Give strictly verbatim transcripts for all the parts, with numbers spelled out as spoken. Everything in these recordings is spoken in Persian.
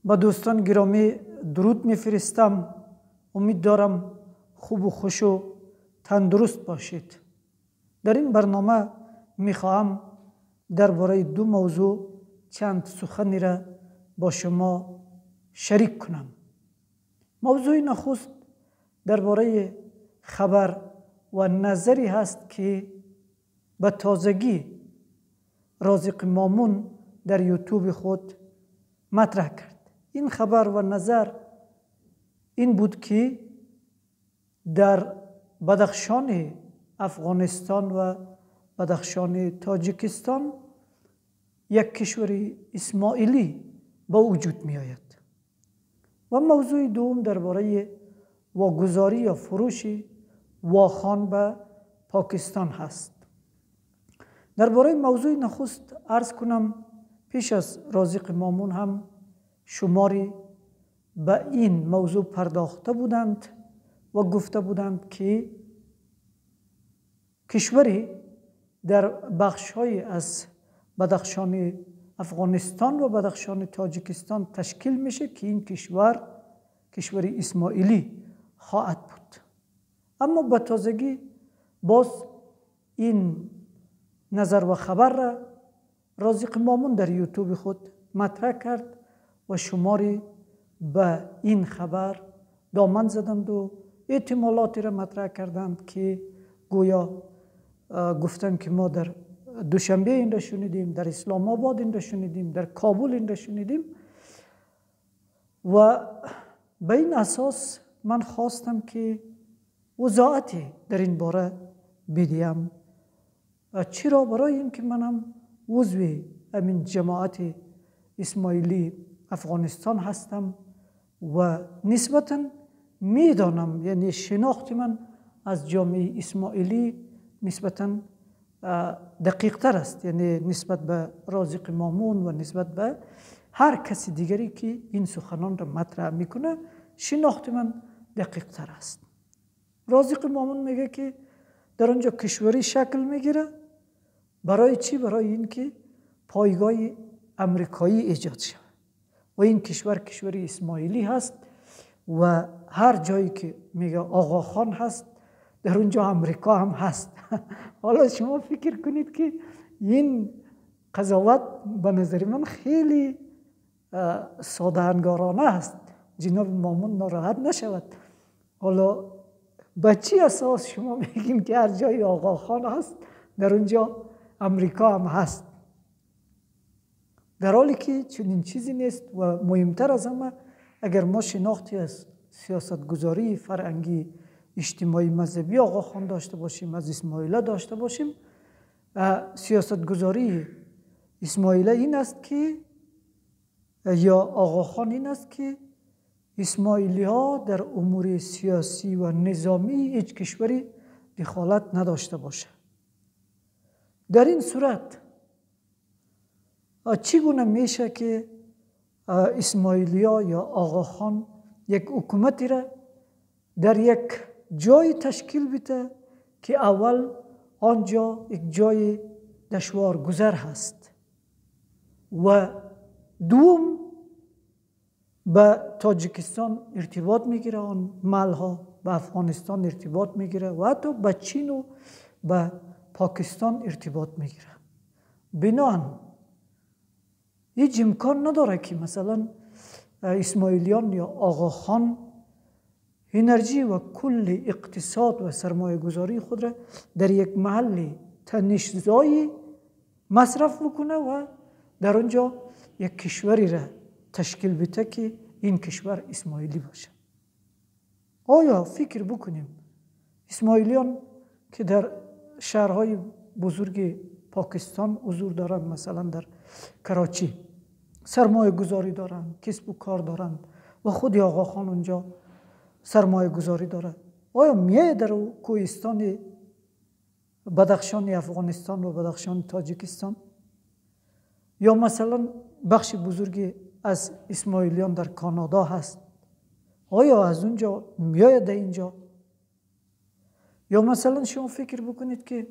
با دوستان گرامی درود میفرستم. امید دارم خوب و خوش و تندرست باشید. در این برنامه میخواهم درباره دو موضوع چند سخنی را با شما شریک کنم. موضوع نخست درباره خبر و نظری هست که به تازگی رازق مامون در یوتیوب خود مطرح کرد. این خبر و نظر این بود که در بدخشان افغانستان و بدخشان تاجیکستان یک کشور اسماعیلی با وجود می آید. و موضوع دوم درباره واگذاری یا فروش واخان به پاکستان هست. درباره موضوع نخست عرض کنم پیش از رازق مامون هم شماری به این موضوع پرداخته بودند و گفته بودند که کشوری در بخش‌های از بدخشان افغانستان و بدخشان تاجیکستان تشکیل میشه که این کشور کشور اسماعیلی خواهد بود. اما به تازگی باز این نظر و خبر را رازق مامون در یوتیوب خود مطرح کرد و شماری به این خبر دامن زدند و احتمالاتی را مطرح کردند که گویا گفتن که ما در دوشنبه این را شنیدیم، در اسلام آباد این را شنیدیم، در کابل این را شنیدیم. و به این اساس من خواستم که وضاحتی در این باره بدیم. چرا؟ برای اینکه منم عضو همین جماعت اسماعیلی افغانستان هستم و نسبتاً میدانم، یعنی شناخت من از جامعه اسماعیلی نسبتاً دقیق تر است، یعنی نسبت به رازق مامون و نسبت به هر کسی دیگری که این سخنان را مطرح میکنه شناخت من دقیق تر است. رازق مامون میگه که در آنجا کشوری شکل میگیره. برای چی؟ برای اینکه پایگاه امریکایی ایجاد شود و این کشور کشور اسماعیلی هست و هر جایی که میگه آقا خان هست در اونجا امریکا هم هست. حالا شما فکر کنید که این قضاوت به نظر من خیلی ساده انگارانه است. جناب مامون ناراحت نشود. حالا به چی اساس شما میگین که هر جای آقا خان هست در اونجا امریکا هم هست؟ در حالی که چنین چیزی نیست. و مهمتر از همه اگر ما شناختی از سیاستگذاری فرهنگی اجتماعی مذهبی آقا خان داشته باشیم، از اسماعیله داشته باشیم، سیاستگذاری اسماعیله این است که یا آقا خان این است که اسماعیلی ها در امور سیاسی و نظامی هیچ کشوری دخالت نداشته باشه. در این صورت چگونه میشه که اسماعیلی ها یا آقا خان یک حکومتی را در یک جای تشکیل بده که اول آنجا یک جای دشوار گذر هست و دوم به تاجیکستان ارتباط میگیره، آن ملها به افغانستان ارتباط میگیره و حتی به چین و به پاکستان ارتباط میگیره. بنابراین هیچ امکان نداره که مثلا اسماعیلیان یا آقا خان انرژی و کل اقتصاد و سرمایه گذاری خود را در یک محل تنش‌زایی مصرف بکنه و در اونجا یک کشوری را تشکیل بده که این کشور اسماعیلی باشه. آیا فکر بکنیم اسماعیلیان که در شهرهای بزرگ پاکستان حضور دارند، مثلا در کراچی سرمایه گذاری دارند، کسب و کار دارند و خود آقا خان اونجا سرمایه گذاری داره، آیا میه در کوهستان بدخشان افغانستان و بدخشان تاجیکستان یا مثلا بخش بزرگی از اسماعیلیان در کانادا هست، آیا از اونجا میاید در اینجا؟ یا مثلا شما فکر بکنید که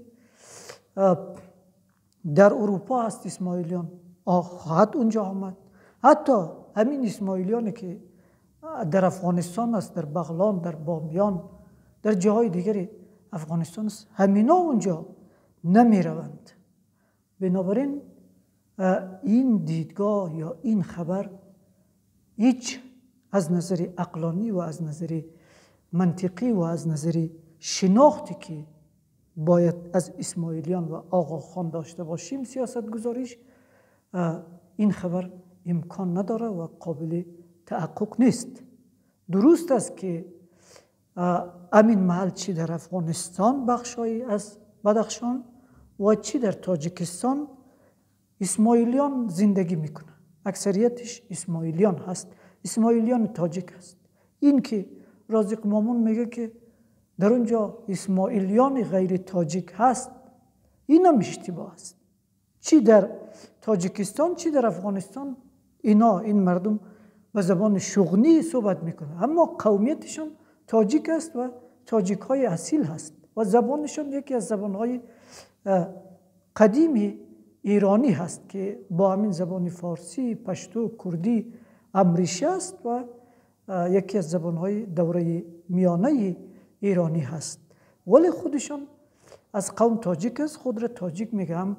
در اروپا هست اسماعیلیان، خواهد اونجا آمد. حتی همین اسماعیلیانی که در افغانستان است، در بغلان، در بامیان، در جاهای دیگری افغانستان است، همینا اونجا نمی روند. بنابراین این دیدگاه یا این خبر هیچ از نظر عقلانی و از نظر منطقی و از نظر شناختی که باید از اسماعیلیان و آقاخان داشته باشیم سیاست گذاریش، این خبر امکان نداره و قابل تحقق نیست. درست است که امین محل چی در افغانستان بخشایی از بدخشان و چی در تاجیکستان اسماعیلیان زندگی میکنه، اکثریتش اسماعیلیان هست، اسماعیلیان تاجیک هست. این که رازق مامون میگه که در اونجا اسماعیلیان غیر تاجیک هست، این هم اشتباه است. چی در تاجیکستان چی در افغانستان اینا این مردم به زبان شغنی صحبت میکنه، اما قومیتشون تاجیک است و تاجیک های اصیل هست و زبانشون یکی از زبان های قدیمی ایرانی هست که با همین زبان فارسی، پشتو، کردی امریشی است و یکی از زبان های دوره میانه ایرانی هست. ولی خودشون از قوم تاجیک است، خود را تاجیک میگه، هم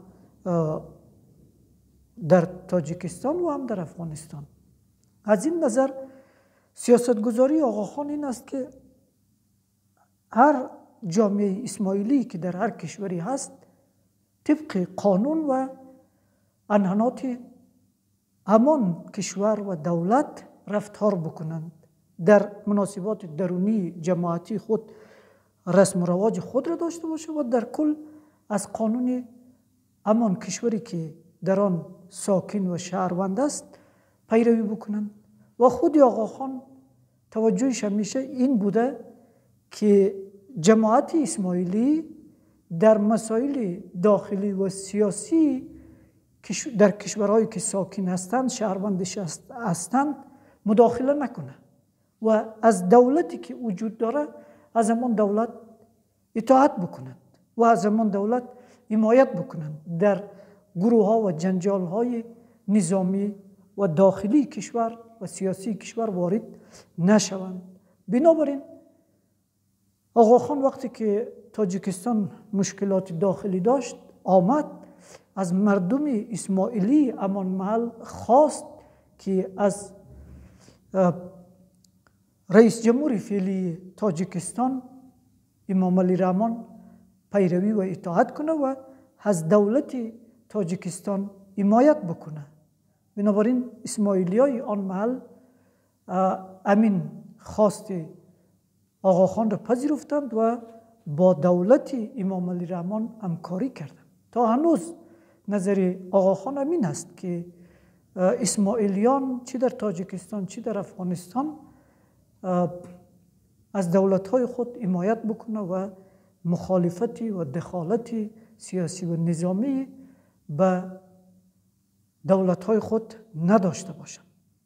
در تاجیکستان و هم در افغانستان. از این نظر سیاستگذاری آقاخان این است که هر جامعه اسماعیلی که در هر کشوری هست طبق قانون و عنعنات همان کشور و دولت رفتار بکنند، در مناسبات درونی جماعتی خود رسم و رواج خود را داشته باشه و در کل از قانون همان کشوری که در آن ساکن و شهروند است پیروی بکنند. و خود آقاخان توجهش همیشه این بوده که جماعت اسماعیلی در مسائل داخلی و سیاسی در کشورهایی که ساکن هستند، شهروندش هستند، مداخله نکنه و از دولتی که وجود داره از همان دولت اطاعت بکنند و از همان دولت حمایت بکنند، در گروه ها و جنجال های نظامی و داخلی کشور و سیاسی کشور وارد نشوند. بنابراین آقاخان وقتی که تاجیکستان مشکلات داخلی داشت آمد، از مردم اسماعیلی امان محل خواست که از رئیس جمهور فعلی تاجیکستان امام علی رحمان پیروی و اطاعت کنه و از دولت تاجیکستان حمایت بکنه. بنابراین اسماعیلی های آن محل امین خواست آقاخان را پذیرفتند و با دولت امام علی رحمان همکاری کردند. تا هنوز نظر آقاخان امین است که اسماعیلیان چی در تاجیکستان چی در افغانستان از دولت‌های خود حمایت بکنه و مخالفتی و دخالتی سیاسی و نظامی به دولت‌های خود نداشته باشند.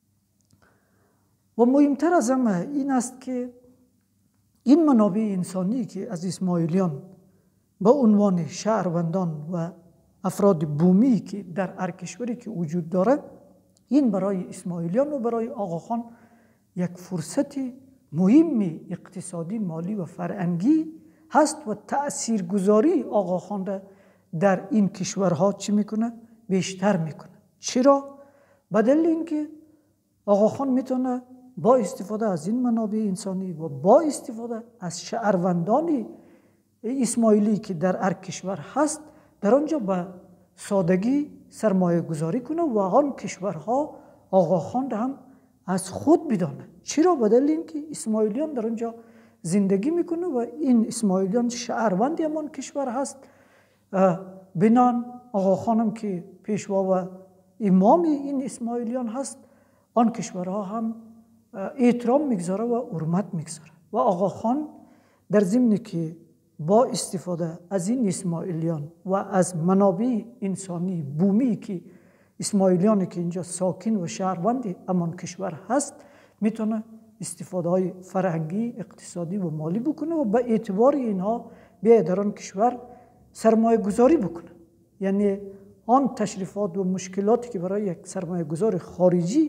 و مهمتر از همه این است که این منابع انسانی که از اسماعیلیان به عنوان شهروندان و افراد بومی که در هر کشوری که وجود داره، این برای اسماعیلیان و برای آقاخان یک فرصت مهم اقتصادی، مالی و فرهنگی هست و تأثیرگذاری آقاخان را در این کشورها چی میکنه؟ بیشتر میکنه. چرا؟ به دلیل اینکه آقاخان میتونه با استفاده از این منابع انسانی و با استفاده از شهروندان اسماعیلی که در هر کشور هست در آنجا به سادگی سرمایه گذاری کنه و آن کشورها آقاخان را هم از خود بدانه. چرا؟ به دلیل اینکه اسماعیلیان در آنجا زندگی میکنه و این اسماعیلیان شهروندی همان کشور هست. بنان آقاخان هم که پیشوا و امام این اسماعیلیان هست، آن کشورها هم احترام میگذاره و حرمت میگذاره. و آقاخان در ضمن که با استفاده از این اسماعیلیان و از منابع انسانی بومی که اسماعیلیانی که اینجا ساکن و شهروند امان کشور هست میتونه استفاده های فرهنگی، اقتصادی و مالی بکنه و به اعتبار اینها به در آن کشور سرمایه گذاری بکنه. یعنی آن تشریفات و مشکلاتی که برای یک سرمایه گذار خارجی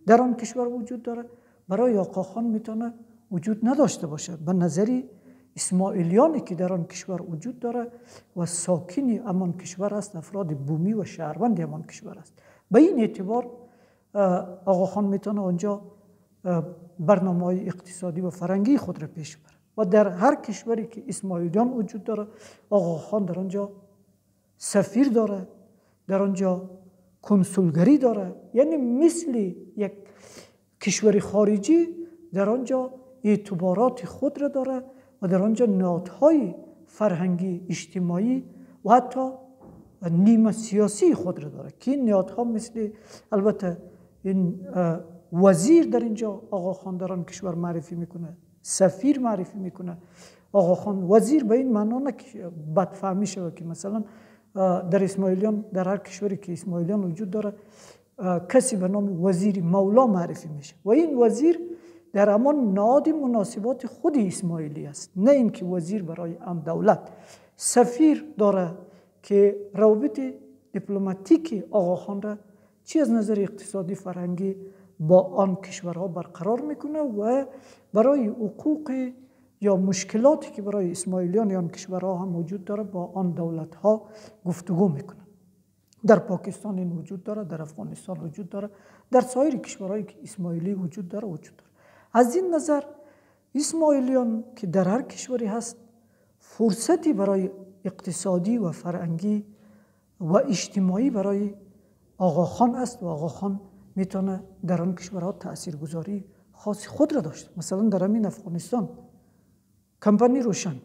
در آن کشور وجود داره، برای آقاخان میتونه وجود نداشته باشه. به نظری اسماعیلیانی که در آن کشور وجود داره و ساکنی امان کشور است، افراد بومی و شهروند امان کشور است. به این اعتبار آقاخان میتونه آنجا برنامه های اقتصادی و فرهنگی خود را پیش بره و در هر کشوری که اسماعیلیان وجود داره آقاخان در آنجا سفیر داره، در آنجا کنسولگری داره، یعنی مثل یک کشور خارجی در آنجا اعتبارات خود را داره و در آنجا نهادهای فرهنگی اجتماعی و حتی نیمه سیاسی خود را داره که این نهادها مثل البته این وزیر در اینجا آقاخان در آن کشور معرفی میکنه، سفیر معرفی میکنه. آقاخان وزیر به این معنا نه که بدفهمی شود که مثلا در اسماعیلیان، در هر کشوری که اسماعیلیان وجود داره کسی به نام وزیر مولا معرفی میشه و این وزیر در همان نهاد مناسبات خود اسماعیلی است، نه اینکه وزیر برای ام دولت. سفیر داره که روابط دیپلماتیک آقاخان را چی از نظر اقتصادی فرهنگی با آن کشورها برقرار میکنه و برای حقوق یا مشکلاتی که برای اسماعیلیان یا آن کشورها هم وجود داره با آن دولت ها گفتگو میکنه. در پاکستان این وجود داره، در افغانستان وجود داره، در سایر کشورهایی که اسماعیلی وجود داره وجود داره. از این نظر اسماعیلیان که در هر کشوری هست فرصتی برای اقتصادی و فرهنگی و اجتماعی برای آقاخان است و آقاخان میتونه در آن کشورها تاثیرگذاری خاص خود را داشته. مثلا در همین افغانستان کمپانی روشن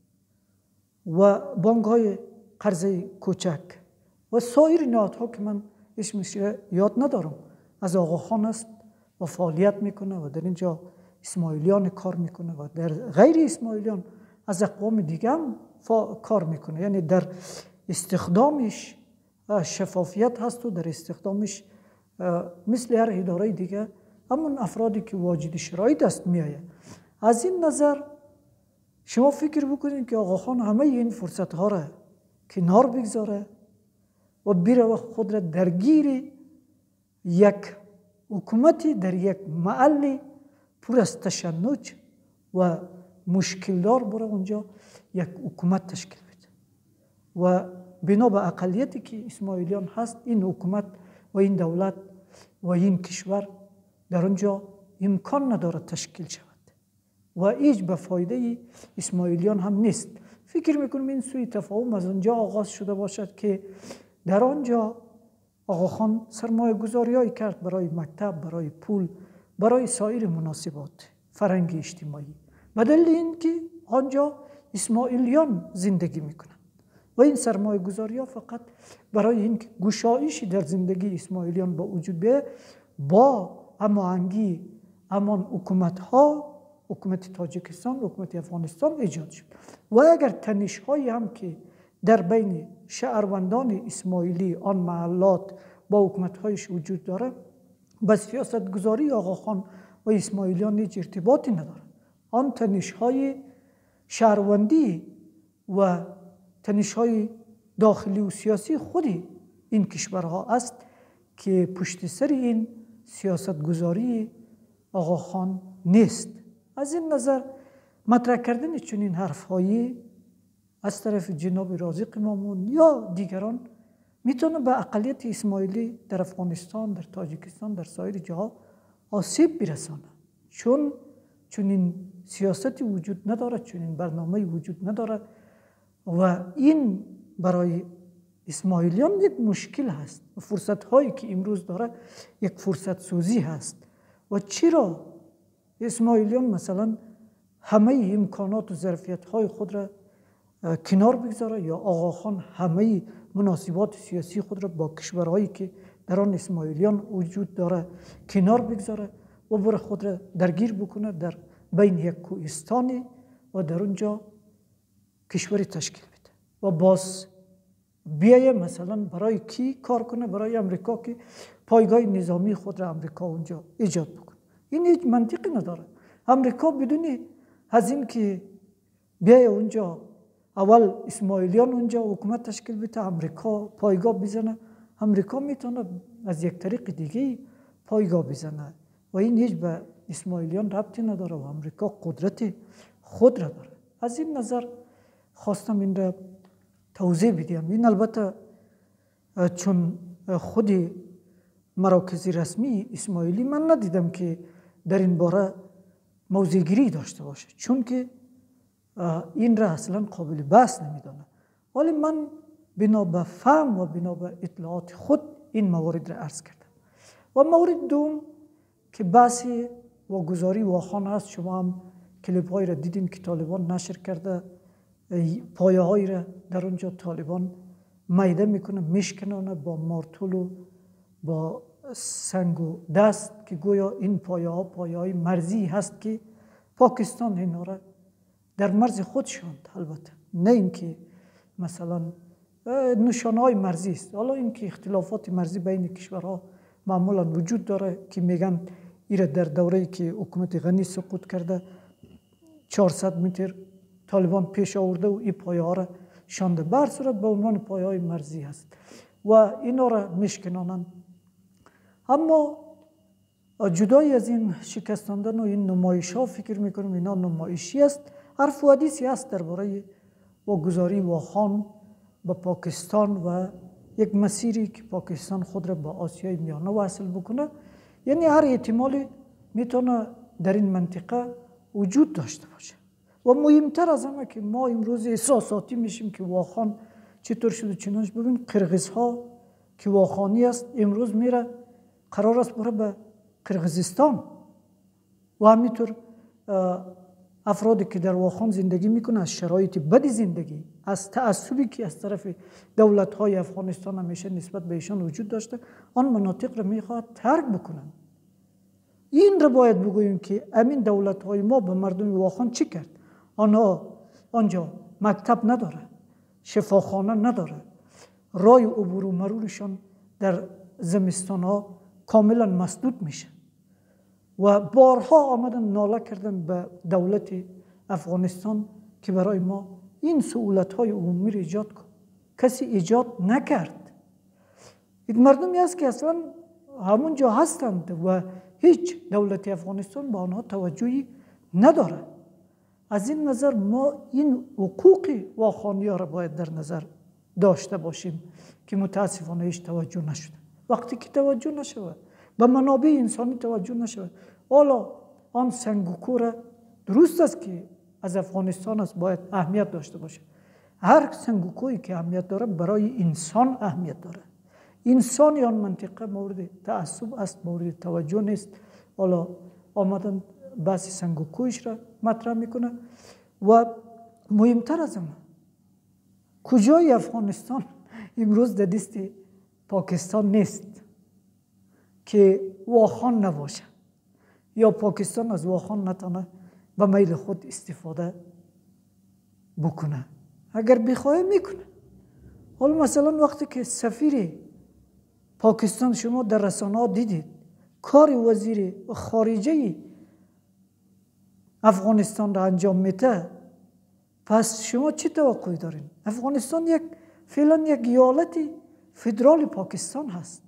و بانک های قرضه کوچک و سایر نهادها که من اسمش یاد ندارم از آقاخان است و فعالیت میکنه و در اینجا اسماعیلیان کار میکنه و در غیر اسماعیلیان از اقوام دیگه هم کار میکنه. یعنی در استخدامش شفافیت هست و در استخدامش مثل هر اداره دیگه همون افرادی که واجد شرایط است میآید. از این نظر شما فکر بکنید که آقاخان همه این فرصت ها را کنار بگذاره و بیره و خود را درگیر یک حکومتی در یک محل پر از تشنج و مشکل دار بره اونجا یک حکومت تشکیل بده و بنا به اقلیتی که اسماعیلیان هست این حکومت و این دولت و این کشور در اونجا امکان نداره تشکیل شود و هیچ به فایده اسماعیلیان هم نیست. فکر میکنم این سوی تفاهم از اونجا آغاز شده باشد که در آنجا آقاخان سرمایه گذاری هایی کرد برای مکتب، برای پول، برای سایر مناسبات فرهنگی اجتماعی، بدل این که آنجا اسماعیلیان زندگی میکنن و این سرمایه گذاری ها فقط برای این که گشایشی در زندگی اسماعیلیان با وجود بیاید با هماهنگی همان حکومت ها، حکومت تاجیکستان، حکومت افغانستان ایجاد شد و اگر تنش هایی هم که در بین شهروندان اسماعیلی آن محلات با حکومت هایش وجود داره با سیاست گذاری آقاخان و اسماعیلیان هیچ ارتباطی نداره. آن تنش های شهروندی و تنش های داخلی و سیاسی خودی این کشورها است که پشت سر این سیاست گذاری آقاخان نیست. از این نظر مطرح کردن چنین حرفهایی از طرف جناب رازق مامون یا دیگران میتونه به اقلیت اسماعیلی در افغانستان، در تاجیکستان، در سایر جاها آسیب برسانه، چون چنین سیاستی وجود نداره، چنین برنامه‌ای وجود نداره و این برای اسماعیلیان یک مشکل هست و فرصت هایی که امروز داره یک فرصت سوزی هست. و چرا اسماعیلیان مثلا همه امکانات و ظرفیت های خود را کنار بگذاره یا آقاخان همه مناسبات سیاسی خود را با کشورهایی که در آن اسماعیلیان وجود داره کنار بگذاره و بر خود را درگیر بکنه در بین یک کوهستانی و در اونجا کشوری تشکیل بده و باز بیایه مثلا برای کی کار کنه؟ برای امریکا که پایگاه نظامی خود را امریکا اونجا ایجاد بکنه. این هیچ منطقی نداره. امریکا بدون از این که بیایه اونجا اول اسماعیلیان اونجا حکومت تشکیل بده، امریکا پایگاه بزنه، امریکا میتونه از یک طریق دیگه پایگاه بزنه و این هیچ به اسماعیلیان ربطی نداره و امریکا قدرت خود را داره. از این نظر خواستم این را توضیح بدیم. این البته چون خودی مراکز رسمی اسماعیلی من ندیدم که در این باره موضع‌گیری داشته باشه، چون که این را اصلا قابل بحث نمیدانه. ولی من بنا به فهم و بنا به اطلاعات خود این موارد را عرض کردم. و مورد دوم که بحث واگذاری واخان است. شما هم کلیپ های را دیدین که طالبان نشر کرده، پایه های را در اونجا طالبان میده میکنه، میشکنانه با مارتول و با سنگ و دست که گویا این پایه ها پایه های مرزی هست که پاکستان اینا را در مرز خود شاند. البته نه اینکه مثلا نشانه های مرزی است. حالا اینکه اختلافات مرزی بین کشورها معمولا وجود داره که میگن ایره در دوره‌ای که حکومت غنی سقوط کرده چهارصد متر طالبان پیش آورده و این پایه ها را شانده، بر صورت به عنوان پایه های مرزی هست و اینا را میشکنانند. اما جدای از این شکستاندن و این نمایش ها فکر میکنم اینا نمایشی است. حرف و حدیثی است درباره واگذاری واخان به پاکستان و یک مسیری که پاکستان خود را به آسیای میانه وصل بکنه. یعنی هر احتمالی میتونه در این منطقه وجود داشته باشه و مهمتر از همه که ما امروز احساساتی میشیم که واخان چطور شده. چنانش ببین قرغیز ها که واخانی است امروز میره قرار است بره به قرغیزستان و همینطور افرادی که در واخان زندگی میکنه از شرایط بدی زندگی، از تعصبی که از طرف دولت های افغانستان همیشه نسبت به ایشان وجود داشته، آن مناطق را میخواد ترک بکنن. این را باید بگوییم که امین دولت های ما به مردم واخان چی کرد؟ آنها آنجا مکتب نداره، شفاخانه نداره، رای عبور و مرورشان در زمستان ها کاملا مسدود میشه و بارها آمدن ناله کردن به دولت افغانستان که برای ما این سهولت های عمومی را ایجاد کن. کسی ایجاد نکرد. این مردمی است که اصلا همون جا هستند و هیچ دولت افغانستان به آنها توجهی نداره. از این نظر ما این حقوق واخانی ها را باید در نظر داشته باشیم که متاسفانه هیچ توجه نشده. وقتی که توجه نشود به منابع انسانی توجه نشود، حالا آن سنگوکو را درست است که از افغانستان است باید اهمیت داشته باشه. هر سنگوکویی که اهمیت داره برای انسان اهمیت داره. انسانی آن منطقه مورد تعصب است، مورد توجه نیست. حالا آمدن بحث سنگوکویش را مطرح میکنه و مهمتر از همه کجای افغانستان امروز در دست پاکستان نیست که واخان نباشه یا پاکستان از واخان نتونه به میل خود استفاده بکنه. اگر بخواه میکنه. حالا مثلا وقتی که سفیر پاکستان شما در رسانه ها دیدید کار وزیر خارجه افغانستان را انجام میده، پس شما چی توقعی دارین؟ افغانستان یک فعلا یک ایالت فدرال پاکستان هست.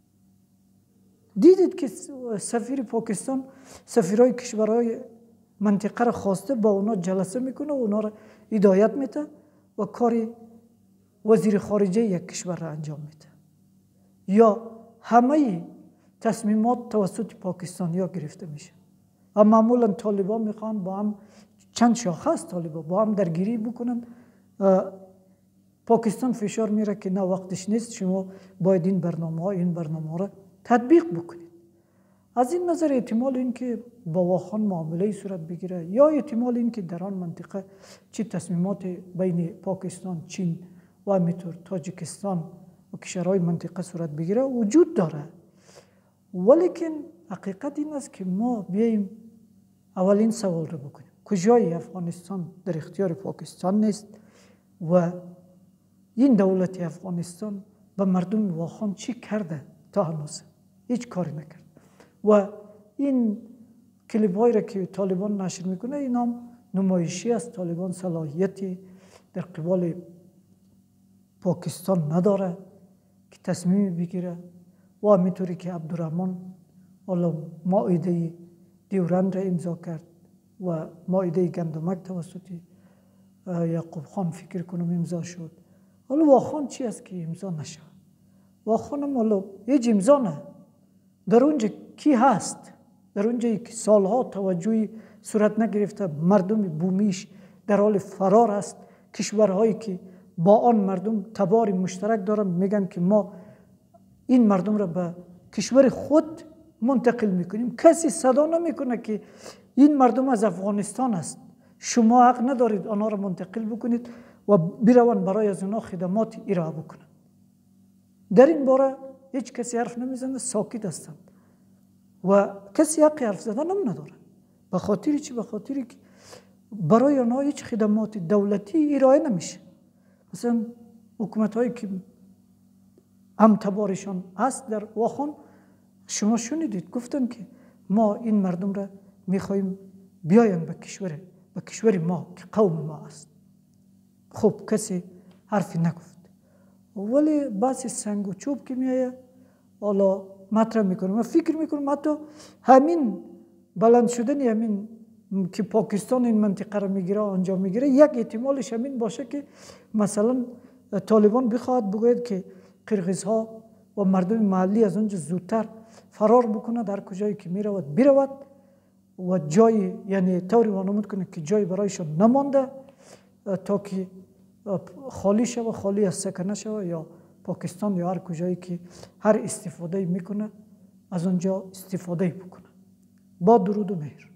دیدید که سفیر پاکستان سفیرای کشورهای منطقه را خواسته با اونا جلسه میکنه و اونا را هدایت میده و کار وزیر خارجه یک کشور را انجام میده. یا همه تصمیمات توسط پاکستانی ها گرفته میشه. اما معمولا طالبان میخوان با هم چند شاخه است طالبان با هم درگیری بکنن. پاکستان فشار میره که نه وقتش نیست، شما باید این برنامه ها این برنامه ها را تطبیق بکنید. از این نظر احتمال این که با واخان معامله صورت بگیره یا احتمال این که در آن منطقه چه تصمیمات بین پاکستان، چین و همینطور تاجیکستان و کشورهای منطقه صورت بگیره وجود داره. ولیکن حقیقت این است که ما بیاییم اولین سوال رو بکنیم کجای افغانستان در اختیار پاکستان نیست و این دولت افغانستان به مردم واخان چی کرده تا هنوز؟ هیچ کاری نکرد. و این کلیپ هایی را که طالبان نشر میکنه این هم نمایشی است. طالبان صلاحیتی در قبال پاکستان نداره که تصمیم بگیره و همینطوری که عبدالرحمن حالا مائده دیورند را امضا کرد و مائده گندمک توسط یعقوب خان فکر کنم امضا شد. حالا واخان چی است که امضا نشد؟ واخانم حالا هیچ امضا نه. در اونجا کی هست؟ در اونجایی که سالها توجهی صورت نگرفته، مردم بومیش در حال فرار است، کشورهایی که با آن مردم تبار مشترک دارن میگن که ما این مردم را به کشور خود منتقل میکنیم. کسی صدا نمیکنه که این مردم از افغانستان است، شما حق ندارید آنها را منتقل بکنید و بروند برای از آنها خدمات ارائه بکنند. در این باره هیچ کسی حرف نمیزنه، ساکت هستند و کسی حق حرف زدن هم نداره. به خاطر چی؟ به خاطری که برای آنها هیچ خدمات دولتی ارائه نمیشه. مثلا حکومت هایی که هم تبارشان هست در واخان، شما شنیدید گفتن که ما این مردم را میخوایم بیاین به کشور به کشور ما که قوم ما است. خب کسی حرفی نگفت، ولی بعضی سنگ و چوب که میایه حالا مطرح میکنه. من فکر میکنم حتی همین بلند شدن همین که پاکستان این منطقه را میگیره آنجا میگیره، یک احتمالش همین باشه که مثلا طالبان بخواهد بگوید که قرقیزها و مردم محلی از اونجا زودتر فرار بکنه، در کجایی که میرود برود و جای یعنی طوری وانمود کنه که جای برایشان نمانده تا که خالی شوه، خالی از سکنه شوه، یا پاکستان یا هر کجایی که هر استفاده میکنه از اونجا استفاده بکنه. با درود و مهر.